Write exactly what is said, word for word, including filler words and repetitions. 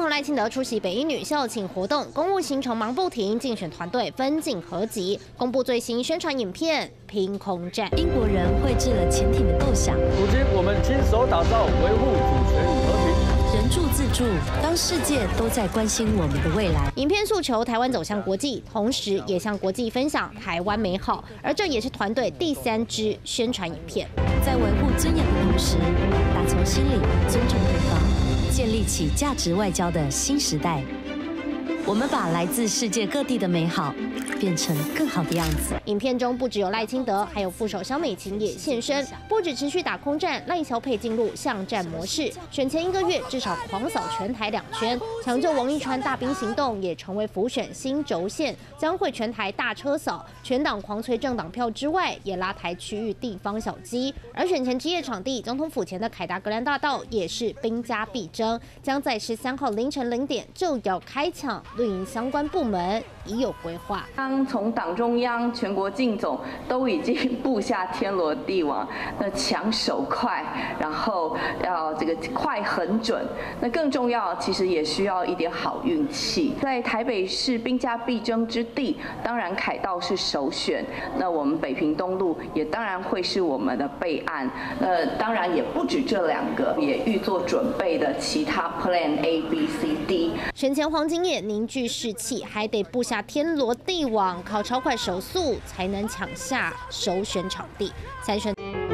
统赖清德出席北一女校庆活动，公务行程忙不停，竞选团队分进合集，公布最新宣传影片《拼空战》。 英国人绘制了潜艇的构想， 如今我们亲手打造维护主权与和平。 人助自助，当世界都在关心我们的未来。 影片诉求台湾走向国际，同时也向国际分享台湾美好。而这也是团队第三支宣传影片， 在维护尊严的同时，打从心里尊重对方，建立起价值外交的新时代。我们把来自世界各地的美好变成更好的样子。 影片中不只有赖清德，还有副手萧美琴也现身。不止持续打空战，赖萧配进入巷战模式。选前一个月至少狂扫全台两圈，抢救王一川大兵行动也成为辅选新轴线，将会全台大车扫。全党狂催政党票之外，也拉抬区域地方小鸡。而选前之夜场地，总统府前的凯达格兰大道也是兵家必争，将在十三号凌晨零点就要开抢。 绿营相关部门已有规划。 当从党中央、全国竞总都已经布下天罗地网，那抢手快，然后要这个快很准。那更重要，其实也需要一点好运气。在台北市兵家必争之地，当然凯道是首选。那我们北平东路也当然会是我们的备案。呃，当然也不止这两个，也预做准备的其他 Plan A、B、C、D。 选前黄金夜凝聚士气，还得布下天罗地网，靠超快手速才能抢下首选场地。三选。